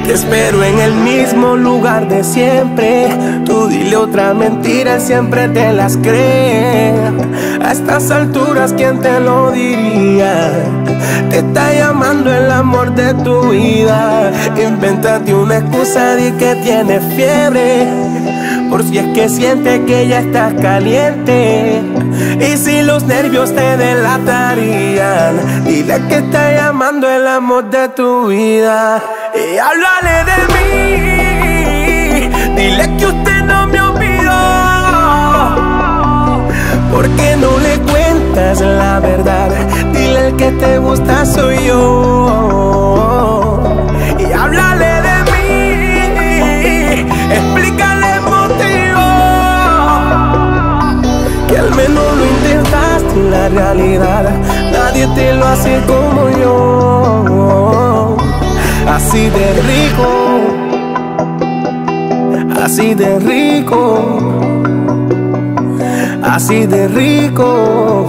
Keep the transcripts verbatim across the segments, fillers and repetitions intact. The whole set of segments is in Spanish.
Te espero en el mismo lugar de siempre. Tú dile otra mentira, siempre te las cree. A estas alturas, ¿quién te lo diría? Te está llamando el amor de tu vida. Invéntate una excusa, di que tienes fiebre, por si es que siente que ya estás caliente. Y si los nervios te delatarían, dile que está llamando el amor de tu vida. Y háblale de mí, dile que usted no me olvidó. ¿Por qué no le cuentas la verdad? Dile el que te gusta soy yo. Y háblale de mí, explícale el motivo, que al menos lo intentaste. En la realidad nadie te lo hace como yo. Así de rico, así de rico, así de rico.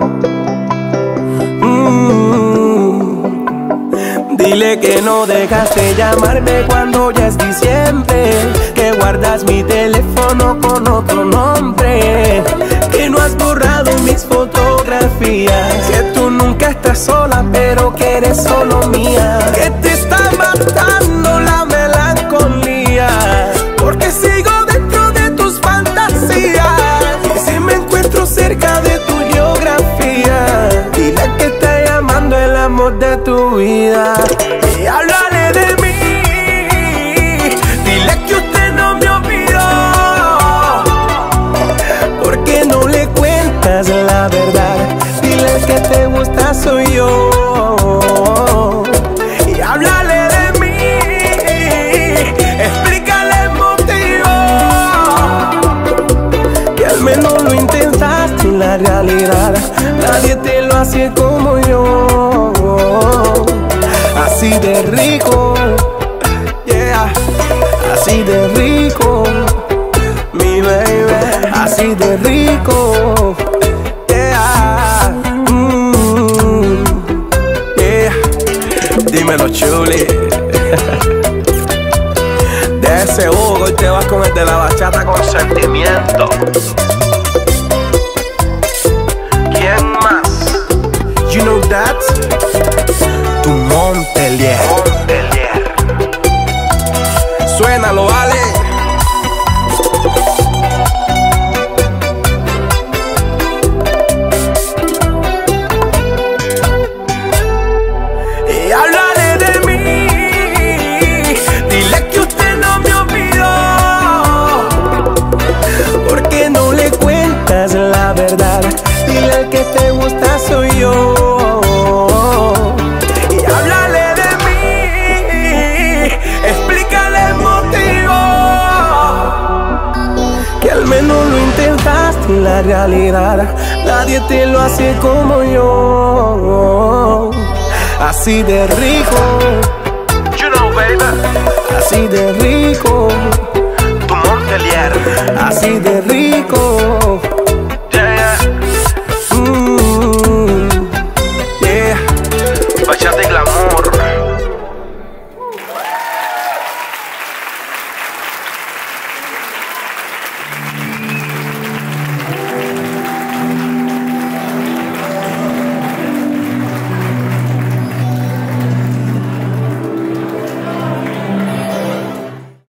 mm. Dile que no dejaste llamarme cuando ya es diciembre, que guardas mi teléfono con otro nombre, que no has borrado mis fotografías, que tú nunca estás sola pero que eres solo mía, que te está matando la melancolía, porque sigo dentro de tus fantasías. Y si me encuentro cerca de tu geografía, dile que está llamando el amor de tu vida. Y háblale de mí, dile que usted no me olvidó. ¿Por qué no le cuentas la verdad? Dile que te gusta soy yo. Y háblale de mí, explícale el motivo, que al menos lo intentaste. En la realidad nadie te lo hace como yo. Así de rico, yeah, así de rico, mi baby, así de rico, yeah, mm, yeah. Dímelo, chuli. De ese Hugo y te vas con el de la bachata con sentimiento. ¿Quién más? You know that? Tu Montpellier. Montpellier. Suénalo, vale. Y háblale de mí, dile que usted no me olvidó. ¿Por qué no le cuentas la verdad? Dile al que te gusta soy yo. Y háblale de mí, explícale el motivo, que al menos lo intentaste. En la realidad nadie te lo hace como yo. Así de rico.